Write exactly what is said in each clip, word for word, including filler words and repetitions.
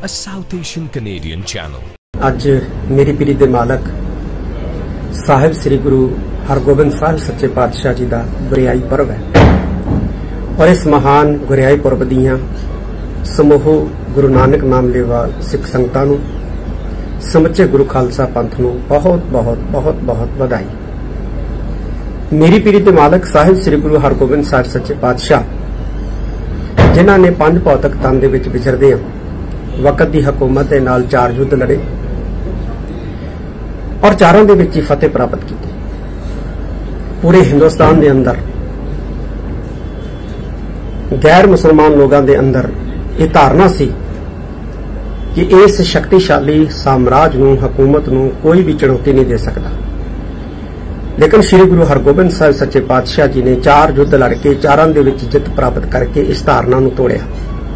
a South Asian Canadian channel. ਅੱਜ मेरी पीरी दे मालक साहिब श्री गुरु हरगोबिंद साहिब सच्चे पातशाह जी का गुरियाई पर्व है और इस महान गुरियाई पर्व दियां समूह गुरु नानक नाम लेवा सिख संगतां नूं समुचे गुरु खालसा पंथ नूं बहुत बहुत बहुत बहुत बधाई। मेरी पीरी दे मालक साहिब श्री गुरु हरगोबिंद साहिब सच्चे पातशाह जिन्हां ने पंज भौतिक तन दे विच विचरदे वक्त की हुकूमत के नाल चार युद्ध लड़े और चारों दे विच फतेह प्राप्त की। पूरे हिंदुस्तान के अंदर गैर मुसलमान लोगों के अंदर यह धारणा सी कि इस शक्तिशाली साम्राज्य नूं हुकूमत नूं कोई भी चुनौती नहीं दे सकता, लेकिन श्री गुरु हरगोबिंद साहिब सच्चे पातशाह जी ने चार युद्ध लड़के चारों दे विच जित प्राप्त करके इस धारणा नूं तोड़िया।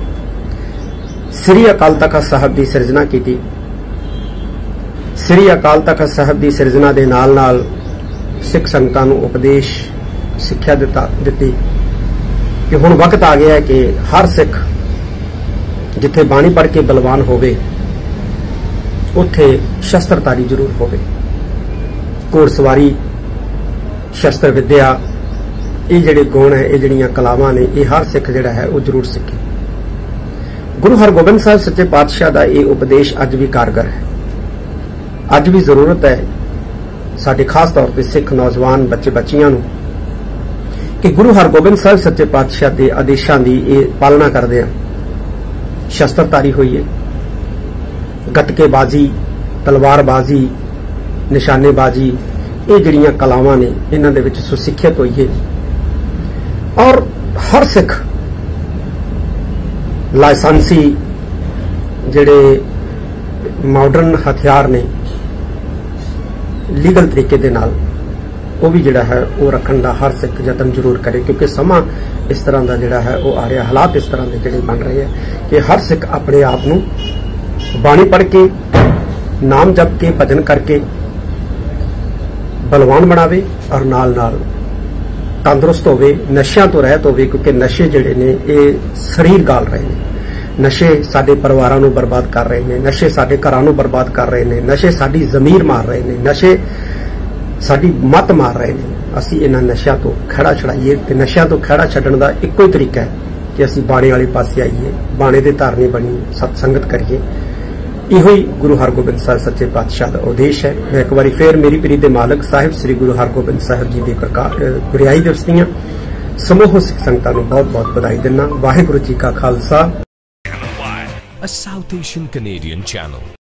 श्री अकाल तख्त साहब की सिरजना की। श्री अकाल तख्त साहब की सिरजना के नाल नाल सिख संगतां नूं उपदेश सिक्ख्या दिती कि हुण वक्त आ गया है कि हर सिख जिथे बाणी पढ़ के बलवान होवे उत्थे शस्त्रधारी जरूर होवे। घोड़सवारी शस्त्र विद्या ये जिहड़े गुण है ये जिहड़ियां कलावां ने ये हर सिख जिहड़ा है वो जरूर सीखे। गुरु हरगोबिंद साहिब सच्चे पातशाह का यह उपदेश अज भी कारगर है। अज भी जरूरत है साडे खास तौर पर सिख नौजवान बच्चे बच्चियां नूं कि गुरु हरगोबिंद साहिब सच्चे पातशाह के आदेशों की यह पालना करदे शस्त्रधारी होइए, गटकेबाजी तलवारबाजी निशानेबाजी ये जिहड़ियां कलावां ने इन्हां दे विच सुसिक्खियत होइए और हर सिख लाइसेंसी जिहड़े मॉडर्न हथियार ने लीगल तरीके दे नाल वो भी जिहड़ा है वो रखण दा हर सिख यतन जरूर करे, क्योंकि समा इस तरह का जिहड़ा है वो आ रहा, हालात इस तरह के जिहड़े बन रहे हैं कि हर सिख अपने आप नूं बाणी पढ़ के नाम जप के भजन करके बलवान बनावे और नाल नाल तंदुरुस्त होवे, नशियां तो रहत होवे, क्योंकि नशे जिहड़े ने ये शरीर गाल रहे हैं। नशे साडे परिवारां नूं बर्बाद कर रहे हैं, नशे साडे घरां नूं बर्बाद कर रहे हैं, नशे साडी ज़मीर मार रहे हैं, नशे साडी मत मार रहे हैं। असीं इन्हां नशियां तो खड़ा छड़ाइए ते नशियां तो खड़ा छड्डण दा इक्को ही तरीका है कि असीं बाणे वाले पासे आइए, बाणे दे धारनी बणीए, सतसंगत करिए। इहो ही गुरु हरगोबिंद साहिब सच्चे पातशाह का उद्देश है। मैं एक बार फिर मेरी पीरी दे मालक साहिब श्री गुरु हरगोबिंद साहिब जी के गुरियाई दिवस दीआं समूह सिख संगतां नूं बहुत बहुत बधाई दिंदा। वाहिगुरू जी का Khalsa. A South Asian Canadian channel.